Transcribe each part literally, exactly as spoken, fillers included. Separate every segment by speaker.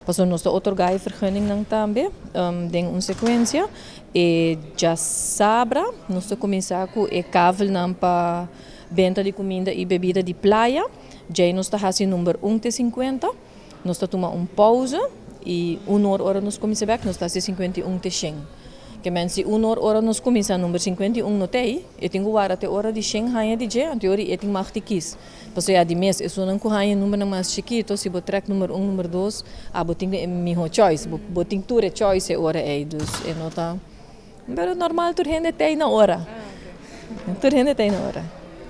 Speaker 1: Paso nós otorgar vergunning nang também, um, tem uma sequência e já sabra, nós começar com o cavel nang para venda de comida e bebida de praia, já nós está assim número um te cinquenta, nós está tomar uma pausa e uma hora nós começa back, nós está cinquenta e um te cem. Que men se uma hora nós começa número cinquenta e um no tei, e tenho agora até hora de cem hanha de je, ante hora e tenho mais de quis. Paso ya de mês, isso não corre número mais chiquito, se botar número um, número dois, ah, boting minha choice, boting tudo choice é hora é dus, é nota. Pero normal tur rende tem na hora. Tur rende tem na hora.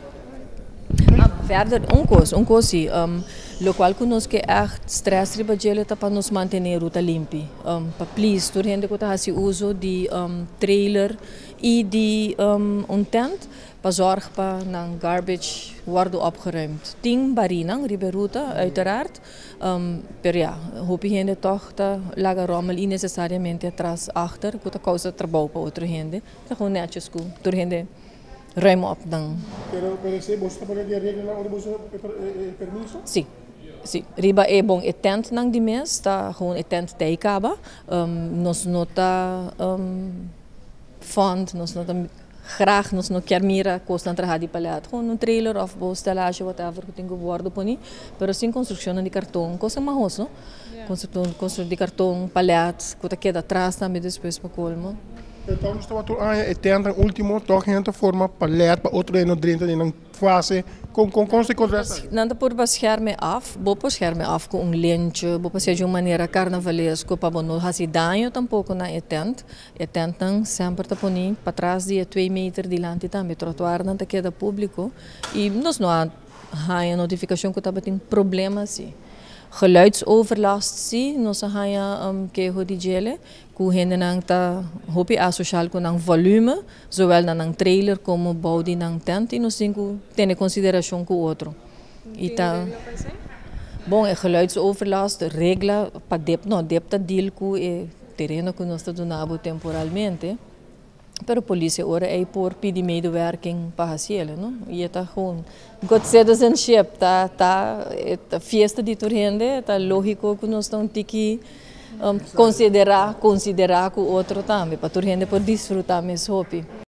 Speaker 1: Ah, verder, um coisa, um coisa sim, um, lo qual conosco que echt stress riba gele para nos manter a ruta limpa. Um, para please, tur rende que tá uso de um, trailer e de um, um tent para zorgen para na garbage worden opgeruimd. Tien barinang riba ruta uiteraard. Um, pero ja, hoop je toch dat laga rommel niet necessariamente atrás achter, que tá causa trabalho para outro gente. Dat gewoon netjes ku, tur rende ruim op dan.
Speaker 2: Pero pero se você está pagando regra lá onde você permiso?
Speaker 1: Sim. Sim, riba é bom, é tent nang di mes, tá gewoon é tent teikaba. Um, nós nota um, fond, nós nota graag, nós não quer mira costa entrar de palhado, gewoon um trailer of bo estalagem whatever que tenho guardo poni, pero sem construção de cartão, coisa mais não? Construção, construção de cartão, palhado, que queda atrás também depois para colmo.
Speaker 2: Então, nós estamos a entender o último, toch gente forma pallet para outro ano dentro de uma fase com com consequências.
Speaker 1: Nada por beschermen af, bo beschermen af com um lentje, bo passear de uma maneira carnavalesca para não fazer dano tampouco na tent. A tent não sempre tá poni para trás de dois metros de lante também, trotuar não tá queda público e nós não há a notificação que tá tem problemas sim. Geluidsoverlast zie, nós haya um, que ho di gele, ku hende nang ta hopi asocial com nang volume, zowel na nang trailer como body nang tent, e nós tenho ter consideração com o outro. E tá bom, é geluidsoverlast, regla para dep, não, dep ta deal com o terreno que nós tá donado temporalmente. Pero a polícia ora é por pedir medewerking para fazer, não? E está gewoon good citizenship, tá, tá, tá fiesta de turrende, tá lógico que nós estamos tiki um, considerar, considerar com o outro também, para turrende por desfrutar mesmo hobby.